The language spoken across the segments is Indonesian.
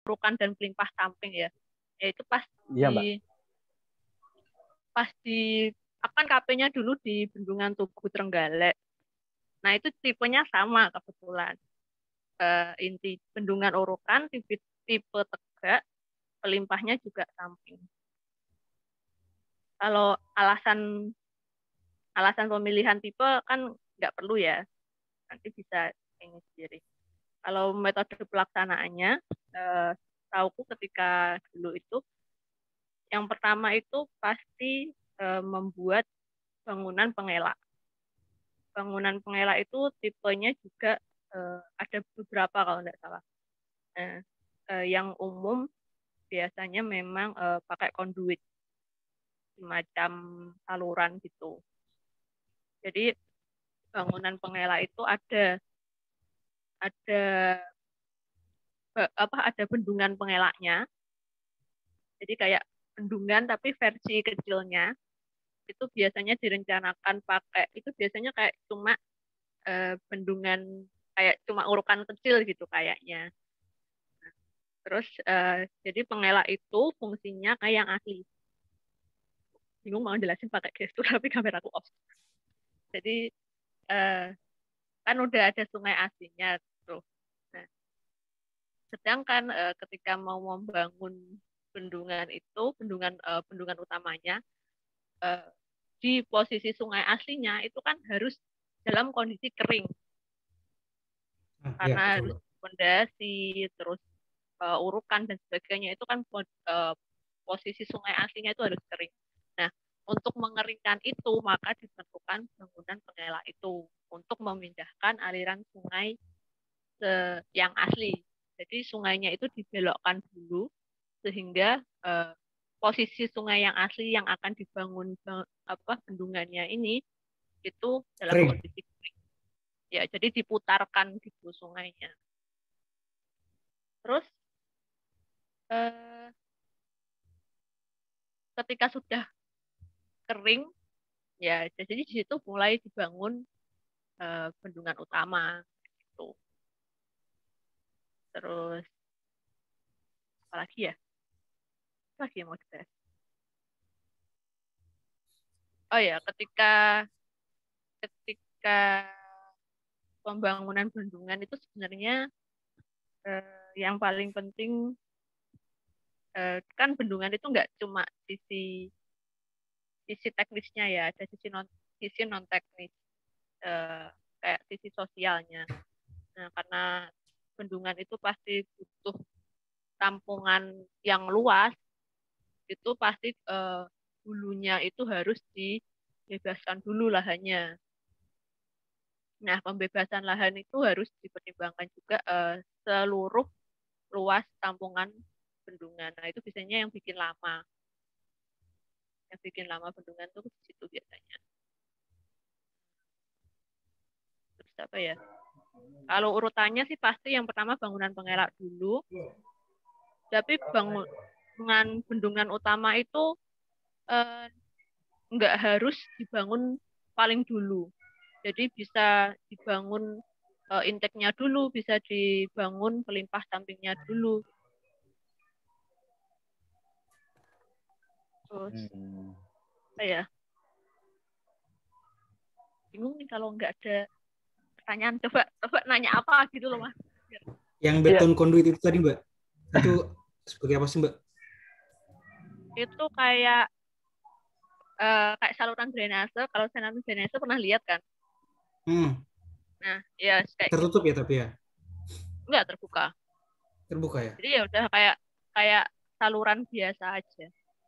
urukan dan pelimpah samping ya. Yaitu Iya, Mbak. pas di akan KP-nya dulu di Bendungan Tugu Trenggalek. Nah, itu tipenya sama kebetulan. Inti bendungan urukan, tipe tegak, pelimpahnya juga samping. Kalau alasan pemilihan tipe kan nggak perlu ya, nanti bisa ini sendiri. Kalau metode pelaksanaannya, tahuku ketika dulu itu, yang pertama itu pasti membuat bangunan pengelak. Bangunan pengelak itu tipenya juga ada beberapa kalau tidak salah. Nah, yang umum biasanya memang pakai konduit, semacam saluran gitu. Jadi bangunan pengelak itu ada bendungan pengelaknya. Jadi kayak bendungan tapi versi kecilnya. Itu biasanya direncanakan pakai, itu biasanya kayak cuma bendungan, kayak cuma urukan kecil gitu kayaknya. Terus jadi pengelak itu fungsinya kayak yang asli. Bingung mau jelasin pakai gestur tapi kameraku off. Jadi kan udah ada sungai aslinya tuh. Nah, sedangkan ketika mau membangun bendungan itu, bendungan utamanya di posisi sungai aslinya itu kan harus dalam kondisi kering. Ya, Karena betul, harus Mbak. pondasi, terus urukan dan sebagainya itu kan posisi sungai aslinya itu harus kering. Nah, untuk mengeringkan itu maka dibentukkan bangunan pengelak itu untuk memindahkan aliran sungai yang asli. Jadi sungainya itu dibelokkan dulu sehingga posisi sungai yang asli yang akan dibangun bendungannya ini itu dalam Kering. kondisi kering. Ya, jadi diputarkan gitu sungainya. Terus ketika sudah kering, ya jadi di situ mulai dibangun bendungan utama gitu. Terus apa lagi ya? Apa lagi yang mau dibahas? Oh ya, ketika pembangunan bendungan itu sebenarnya yang paling penting kan bendungan itu nggak cuma sisi teknisnya ya, ada sisi non teknis kayak sisi sosialnya. Nah, karena bendungan itu pasti butuh tampungan yang luas, itu pasti hulunya itu harus dibebaskan dulu lahannya. Nah, pembebasan lahan itu harus dipertimbangkan juga seluruh luas tampungan bendungan. Nah, itu biasanya yang bikin lama. Yang bikin lama bendungan tuh di situ biasanya. Terus apa ya? Kalau urutannya sih pasti yang pertama bangunan pengelak dulu. Tapi bangunan bendungan utama itu eh, nggak harus dibangun paling dulu. Jadi bisa dibangun intake-nya dulu, bisa dibangun pelimpah sampingnya dulu. Terus apa ya? Bingung nih kalau nggak ada pertanyaan. Coba nanya apa gitu loh, Mas. Yang Iya. beton konduit itu tadi, Mbak. Itu sebagai apa sih, Mbak? Itu kayak saluran drainase. Kalau saluran drainase pernah lihat kan? Nah, ya kayak gitu. Tertutup ya tapi ya. Nggak terbuka. Terbuka ya. Jadi ya udah kayak saluran biasa aja.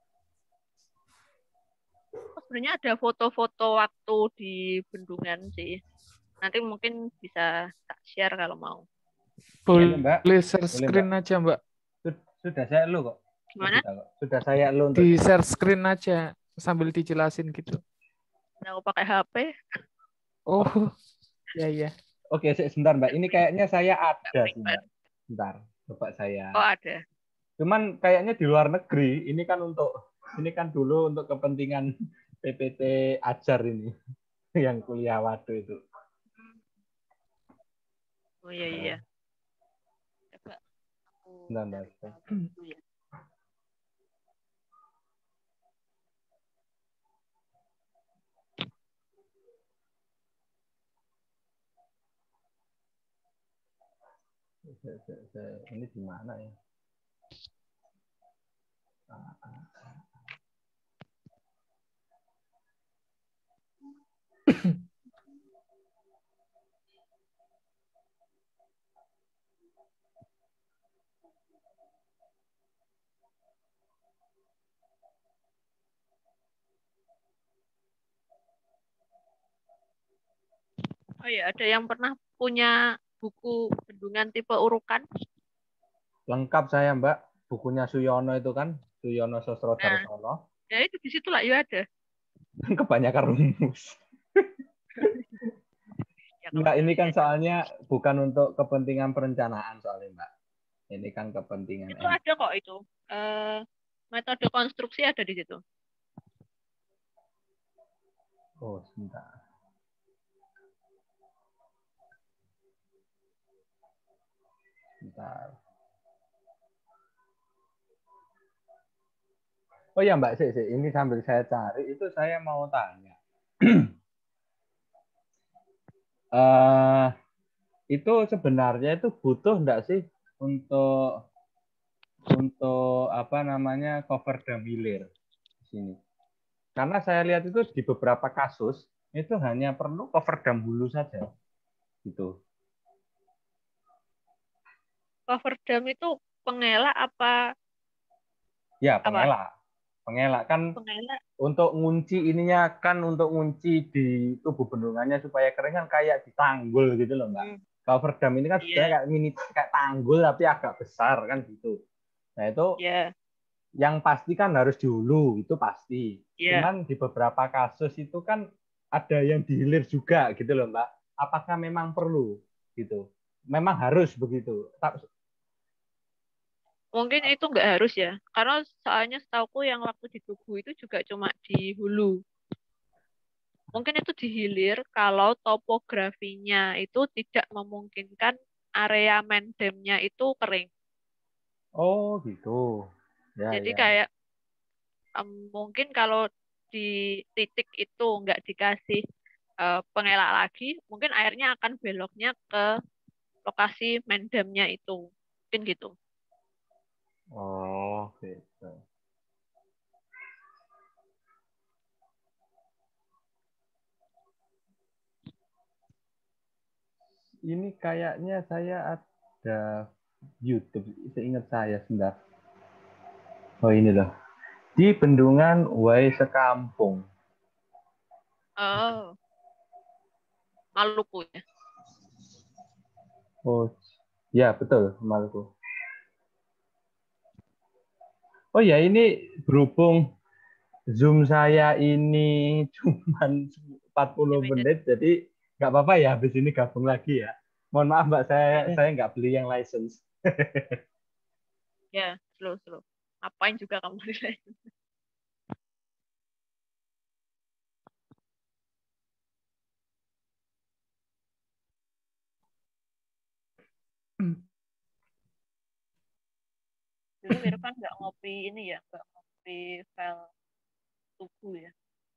Oh, sebenarnya ada foto-foto waktu di bendungan sih. Nanti mungkin bisa tak share kalau mau. Boleh, Mbak. share Boleh, screen Mbak. aja, Mbak. Sudah saya lu kok. Gimana? Sudah saya lu untuk Di share screen aja sambil dijelasin gitu. Nah, aku pakai HP. Oh, ya. Oke, sebentar, Mbak. Ini kayaknya saya ada sih, Ribet. Mbak. Bentar, coba saya. Oh, ada. Cuman kayaknya di luar negeri, ini kan dulu untuk kepentingan PPT ajar ini yang kuliah waktu itu. Oh iya. Coba aku 19. Itu ya. Ini di mana ya? Oh ya, ada yang pernah punya buku bendungan tipe urukan? Lengkap saya, Mbak. Bukunya Suyono itu kan, Suyono Sosro Nah, Darsono. ya itu di situ lah ya ada. Kebanyakan rumus. Ya kalau Enggak, ini kan kalian. soalnya bukan untuk kepentingan perencanaan soalnya, Mbak. Ini kan kepentingan Itu ada kok itu. Eh, metode konstruksi ada di situ. Oh, sebentar. Sebentar. Oh ya, Mbak, ini sambil saya cari, itu saya mau tanya. eh itu sebenarnya itu butuh enggak sih untuk apa namanya cover dam hilir di sini? Karena saya lihat itu di beberapa kasus itu hanya perlu cover dam hulu saja, gitu. Cover dam itu pengelak apa Ya, apa? pengelak. Pengelak kan Pengelak. untuk ngunci ininya kan untuk ngunci di tubuh bendungannya supaya kering kan kayak di tanggul gitu loh, Mbak. Hmm, Cover dam ini kan sebenarnya iya, kayak mini kayak tanggul tapi agak besar kan gitu. Nah, itu iya, yang pasti kan harus di hulu, itu pasti. iya. Cuman di beberapa kasus itu kan ada yang di hilir juga gitu loh, Mbak. Apakah memang perlu gitu? Memang harus begitu. Mungkin itu nggak harus ya. Karena soalnya setauku yang waktu di Tugu itu juga cuma di hulu. Mungkin itu di hilir kalau topografinya itu tidak memungkinkan area mendemnya itu kering. Oh, gitu. Ya, Jadi ya, ya. kayak mungkin kalau di titik itu nggak dikasih pengelak lagi, mungkin airnya akan beloknya ke lokasi mendemnya itu. Mungkin gitu. Oh, gitu. Ini kayaknya saya ada YouTube, seingat saya sebentar. Oh, ini loh. Di Bendungan Wai Sekampung. Oh, Maluku ya. Oh, ya betul, Maluku. Oh ya, ini berhubung Zoom saya ini cuman 40 Limited. menit, jadi nggak apa-apa ya, habis ini gabung lagi ya. Mohon maaf, Mbak, Ya, saya nggak beli yang license. ya, slow, slow. Ngapain juga kamu relate? Dulu Irfan nggak ngopi ini ya, nggak ngopi file Tugu ya.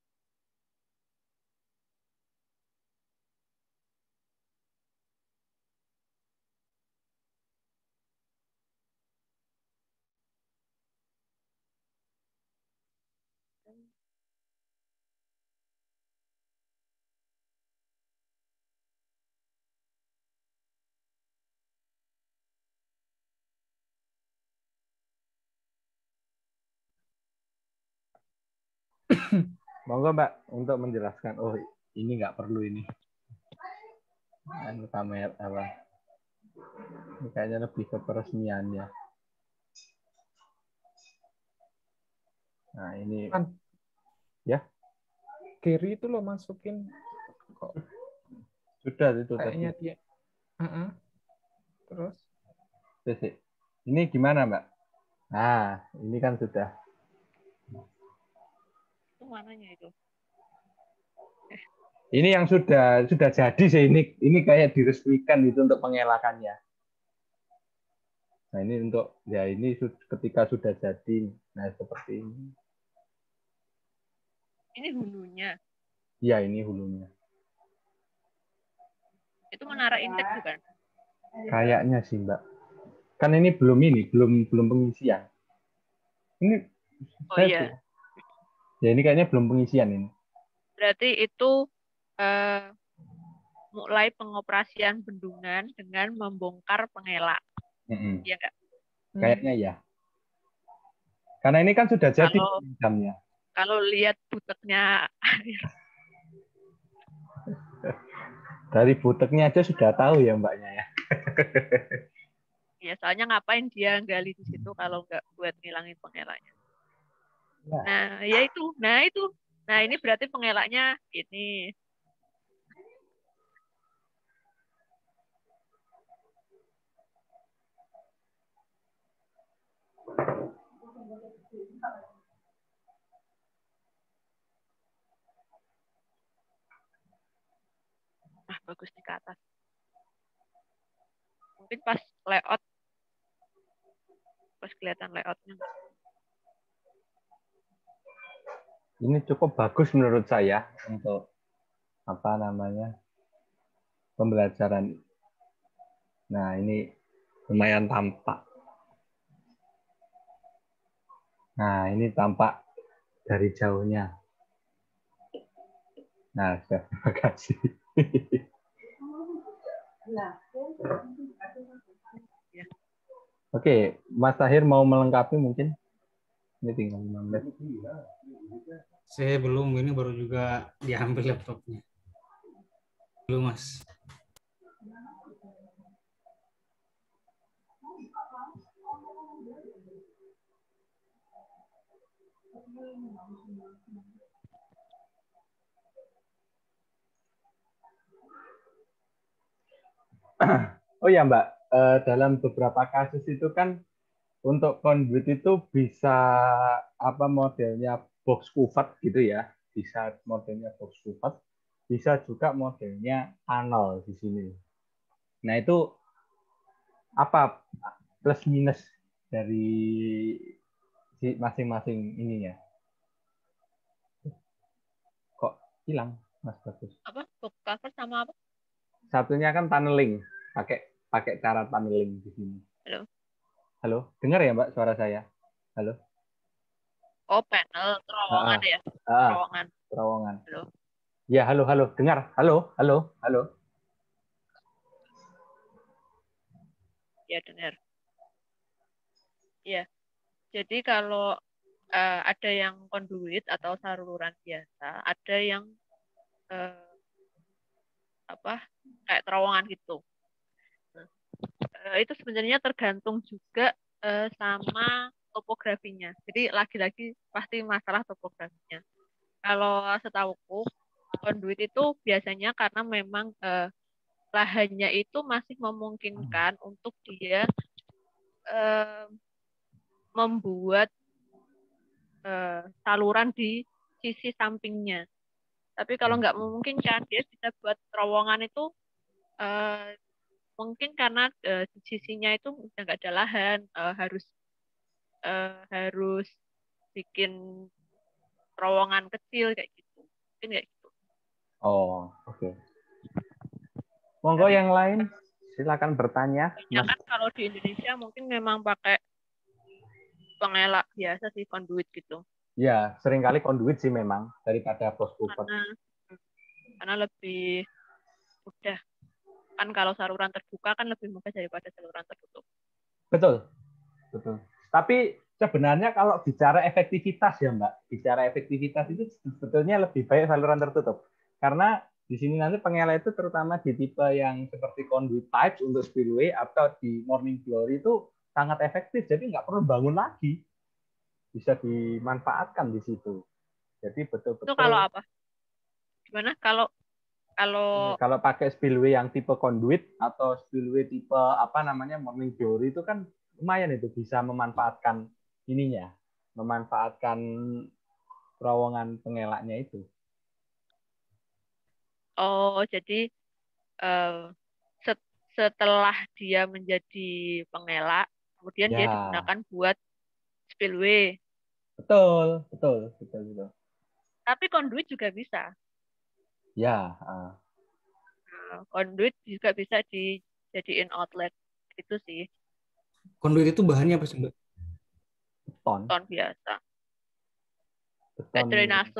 Monggo, Mbak, untuk menjelaskan. Oh, ini nggak perlu ini. Anu kamera apa? Ini kayaknya lebih ke peresmiannya. Nah, ini Kan ya Gary itu lo masukin kok sudah itu tadi. kayaknya dia. Heeh. Terus Ini gimana, Mbak? Nah, ini kan sudah. Itu mananya itu? Ini yang sudah jadi sih, ini kayak diresmikan itu untuk pengelakannya. Nah, ini untuk ya ini ketika sudah jadi, nah seperti ini. Ini hulunya. Iya, ini hulunya. Itu menara intake bukan? Kayaknya sih, Mbak. Kan ini belum pengisian. Ini Oh saya iya. ya ini kayaknya belum pengisian ini. Berarti itu mulai pengoperasian bendungan dengan membongkar pengelak. Iya nggak? Kayaknya ya. Karena ini kan sudah jadi jamnya. Kalau lihat buteknya air. Dari buteknya aja sudah tahu ya Mbaknya ya. Ya, soalnya ngapain dia gali di situ kalau nggak buat ngilangin pengelaknya. Ya. Nah, ya itu. Nah, itu. Nah, ini berarti pengelaknya ini. Nah, bagus di ke atas. Mungkin pas layout, pas kelihatan layoutnya. Ini cukup bagus menurut saya untuk apa namanya pembelajaran. Nah, ini lumayan tampak. Nah, ini tampak dari jauhnya. Nah, terima kasih. Oke, Mas Tahir mau melengkapi mungkin? Ini tinggal 5 menit. Saya belum, ini baru juga diambil laptopnya. Belum, Mas. Oh ya Mbak, dalam beberapa kasus itu kan untuk conduit itu bisa apa modelnya box cover gitu ya, bisa modelnya box cover, bisa juga modelnya tunnel di sini. Nah itu apa plus minus dari masing-masing ininya? Kok hilang Mas Bagus? Apa? Book cover sama apa? Satunya kan tunneling, pakai pakai cara tunneling di sini. Halo? Halo, dengar ya Mbak suara saya? Halo? Oh, panel terowongan ya? Terowongan. Terowongan. Halo? Ya, halo, halo. Dengar? Halo, halo, halo. Ya, dengar. Ya. Jadi kalau ada yang conduit atau saluran biasa, ada yang apa kayak terowongan gitu. Itu sebenarnya tergantung juga sama topografinya. Jadi lagi-lagi pasti masalah topografinya. Kalau setahuku conduit itu biasanya karena memang lahannya itu masih memungkinkan untuk dia eh, membuat saluran di sisi sampingnya. Tapi kalau nggak memungkinkan, dia bisa buat terowongan itu mungkin karena di sisinya itu udah nggak ada lahan, harus bikin terowongan kecil kayak gitu. Mungkin kayak gitu. Oh, oke. Monggo yang lain, silakan bertanya. Ya Mas. kan kalau di Indonesia mungkin memang pakai pengelak biasa sih, conduit gitu. Ya, seringkali conduit sih memang daripada box cover. Karena lebih mudah. Kan kalau saluran terbuka kan lebih mudah daripada saluran tertutup. Betul, betul. Tapi sebenarnya kalau bicara efektivitas ya Mbak, bicara efektivitas itu sebetulnya lebih baik saluran tertutup. Karena di sini nanti pengelak itu terutama di tipe yang seperti conduit pipes untuk spillway atau di morning glory itu sangat efektif, jadi nggak perlu bangun lagi. Bisa dimanfaatkan di situ. Jadi betul-betul. Itu kalau apa? Gimana? Kalau pakai spillway yang tipe conduit atau spillway tipe apa namanya morning glory itu kan lumayan itu bisa memanfaatkan ininya, memanfaatkan terowongan pengelaknya itu. oh jadi setelah dia menjadi pengelak, Kemudian dia Ya, digunakan buat spillway. betul. Tapi conduit juga bisa. Ya, Nah, conduit juga bisa dijadiin outlet. Itu sih, Konduit itu bahannya apa sih, Mbak? beton, ton biasa. Kayak beton. drainase.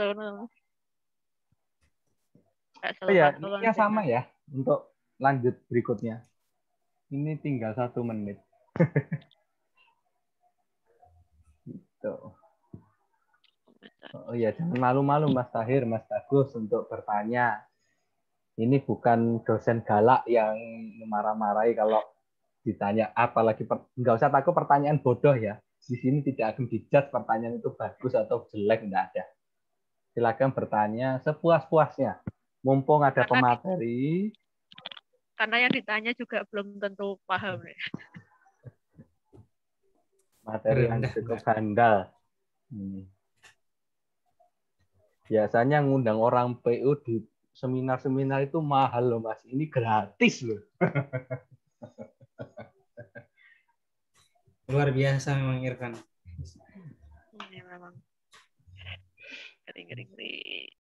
Kayak Oh ya, saluran ini sama drainase. ya untuk lanjut berikutnya. Ini tinggal 1 menit. Tuh. Oh iya, jangan malu-malu Mas Tahir, Mas Bagus untuk bertanya. Ini bukan dosen galak yang marah-marahi kalau ditanya, apalagi nggak usah takut pertanyaan bodoh ya. Di sini tidak akan dijudge pertanyaan itu bagus atau jelek, enggak ada. Silakan bertanya sepuas-puasnya. Mumpung ada Karena pemateri, karena yang ditanya juga belum tentu paham ya. materi yang Rendah, cukup Mbak. handal. Biasanya ngundang orang PU di seminar-seminar itu mahal loh Mas. Ini gratis loh. Luar biasa memang Irfan. Ini memang ngeri.